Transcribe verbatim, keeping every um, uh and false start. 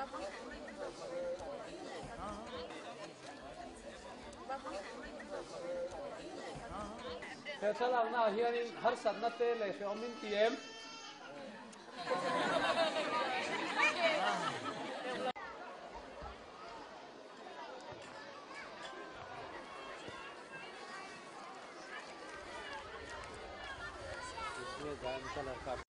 Thế chắc là nào hiện har sanna te le xiaomin tiem. इसमें जान का लड़का